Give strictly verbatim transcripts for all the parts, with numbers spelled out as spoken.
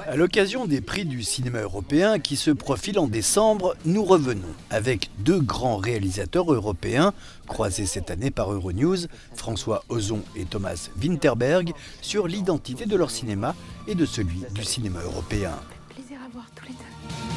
À l'occasion des prix du cinéma européen qui se profilent en décembre, nous revenons avec deux grands réalisateurs européens, croisés cette année par Euronews, François Ozon et Thomas Vinterberg, sur l'identité de leur cinéma et de celui du cinéma européen. Plaisir à voir tous les deux.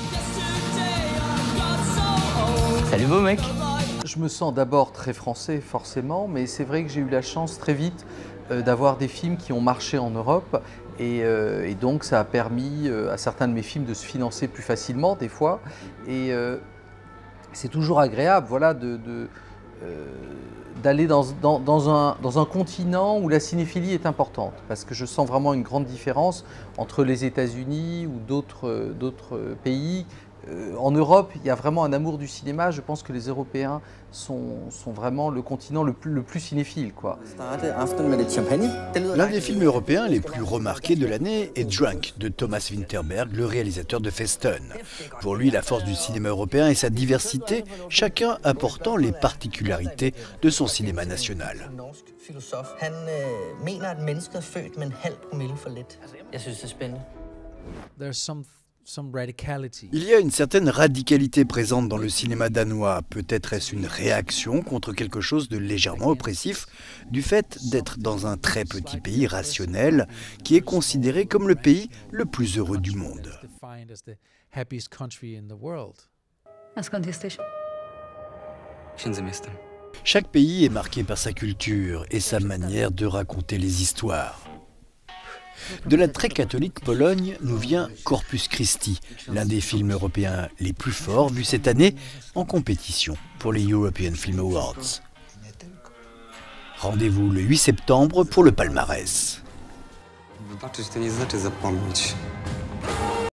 Salut beau mec. Je me sens d'abord très français forcément, mais c'est vrai que j'ai eu la chance très vite euh, d'avoir des films qui ont marché en Europe et, euh, et donc ça a permis euh, à certains de mes films de se financer plus facilement des fois et euh, c'est toujours agréable voilà, de, de, euh, d'aller dans, dans, dans, un, dans un continent où la cinéphilie est importante parce que je sens vraiment une grande différence entre les États-Unis ou d'autres d'autres pays. En Europe, il y a vraiment un amour du cinéma. Je pense que les Européens sont, sont vraiment le continent le plus, le plus cinéphile, quoi. L'un des films européens les plus remarqués de l'année est Drunk de Thomas Vinterberg, le réalisateur de Festen. Pour lui, la force du cinéma européen est sa diversité, chacun apportant les particularités de son cinéma national. Il y a une certaine radicalité présente dans le cinéma danois. Peut-être est-ce une réaction contre quelque chose de légèrement oppressif, du fait d'être dans un très petit pays rationnel qui est considéré comme le pays le plus heureux du monde. Chaque pays est marqué par sa culture et sa manière de raconter les histoires. De la très catholique Pologne nous vient Corpus Christi, l'un des films européens les plus forts vus cette année en compétition pour les European Film Awards. Rendez-vous le huit septembre pour le palmarès. Wybaczyć to nie znaczy zapomnieć.